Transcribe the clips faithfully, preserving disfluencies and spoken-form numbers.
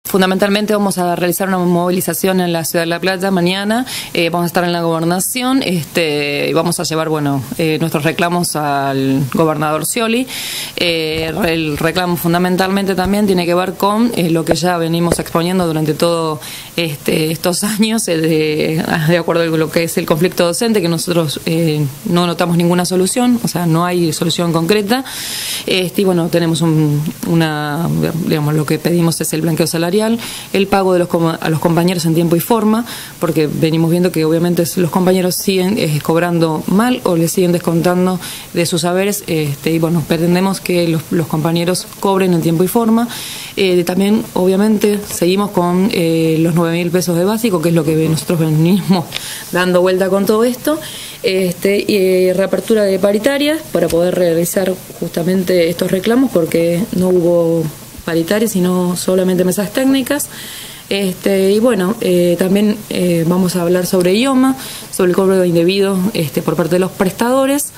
Fundamentalmente vamos a realizar una movilización en la ciudad de La Plata mañana, eh, vamos a estar en la gobernación este, y vamos a llevar bueno, eh, nuestros reclamos al gobernador Scioli. Eh, el reclamo fundamentalmente también tiene que ver con eh, lo que ya venimos exponiendo durante todos este, estos años, eh, de, de acuerdo con lo que es el conflicto docente, que nosotros eh, no notamos ninguna solución, o sea, no hay solución concreta. Este, y bueno, tenemos un, una, digamos, lo que pedimos es el blanqueo salarial, el pago de los, a los compañeros en tiempo y forma, porque venimos viendo que obviamente los compañeros siguen eh, cobrando mal o les siguen descontando de sus saberes, este, y bueno, pretendemos que los, los compañeros cobren en tiempo y forma. Eh, también obviamente seguimos con eh, los nueve mil pesos de básico, que es lo que nosotros venimos dando vuelta con todo esto. Este, y reapertura de paritarias para poder realizar justamente estos reclamos, porque no hubo paritarias, sino solamente mesas técnicas. Este, y bueno, eh, también eh, vamos a hablar sobre I O M A, sobre el cobro indebido este, por parte de los prestadores.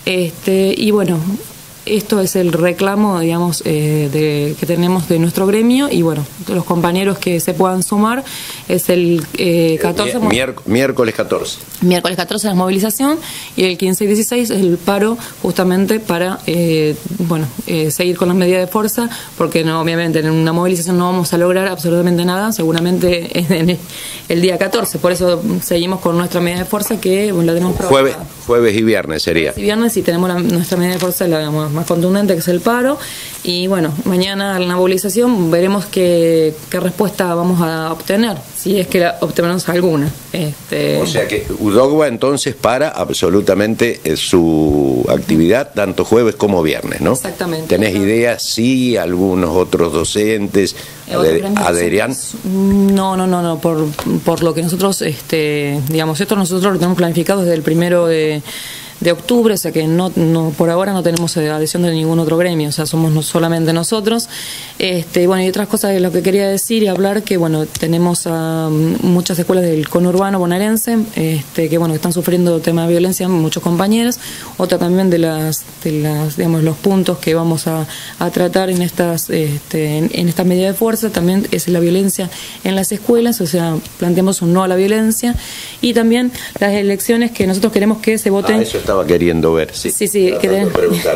Este, y bueno, esto es el reclamo, digamos, eh, de, que tenemos de nuestro gremio, y bueno, de los compañeros que se puedan sumar, es el eh, catorce... Mier miércoles catorce. Miércoles catorce es la movilización, y el quince y dieciséis es el paro, justamente para, eh, bueno, eh, seguir con las medidas de fuerza, porque no, obviamente en una movilización no vamos a lograr absolutamente nada, seguramente es en el día catorce, por eso seguimos con nuestra medida de fuerza, que bueno, la tenemos jueves, jueves y viernes sería. Y viernes, y tenemos la, nuestra medida de fuerza, la más contundente, que es el paro. Y bueno, mañana en la movilización veremos qué, qué respuesta vamos a obtener, si es que la obtenemos alguna. Este... O sea que UDOCBA entonces para absolutamente eh, su actividad tanto jueves como viernes, ¿no? Exactamente. ¿Tenés ideas si algunos otros docentes adherían? No, no, no, no, por, por lo que nosotros, este, digamos, esto nosotros lo tenemos planificado desde el primero de de octubre, o sea que no, no por ahora no tenemos adhesión de ningún otro gremio, o sea, somos no solamente nosotros. Este, bueno, y otras cosas de lo que quería decir y hablar, que bueno, tenemos a muchas escuelas del conurbano bonaerense, este, que bueno, que están sufriendo tema de violencia, muchos compañeros. Otra también de las, de las digamos, los puntos que vamos a, a tratar en estas, este, en, en esta medida de fuerza, también es la violencia en las escuelas, o sea, planteamos un no a la violencia, y también las elecciones que nosotros queremos que se voten. Ah, eso estaba queriendo ver, sí. Sí, sí, queremos,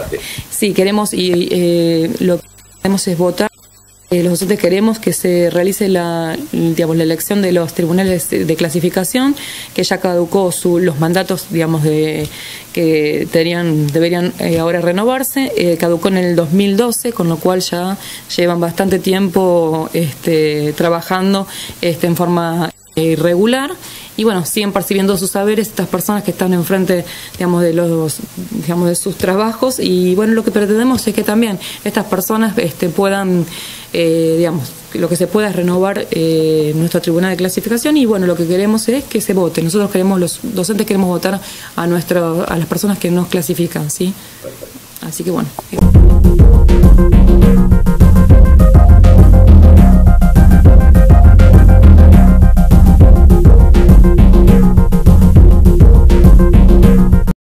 sí, queremos, y eh, lo que queremos es votar. Eh, los docentes queremos que se realice la, digamos, la elección de los tribunales de, de clasificación, que ya caducó su, los mandatos, digamos, de que tenían, deberían eh, ahora renovarse, eh, caducó en el dos mil doce, con lo cual ya llevan bastante tiempo este, trabajando este, en forma irregular. Y bueno, siguen percibiendo sus saberes estas personas que están enfrente, digamos, de los, digamos, de sus trabajos. Y bueno, lo que pretendemos es que también estas personas este, puedan, eh, digamos, lo que se pueda es renovar eh, nuestro tribunal de clasificación. Y bueno, lo que queremos es que se vote. Nosotros queremos, los docentes queremos votar a nuestro, a las personas que nos clasifican, ¿sí? Así que bueno.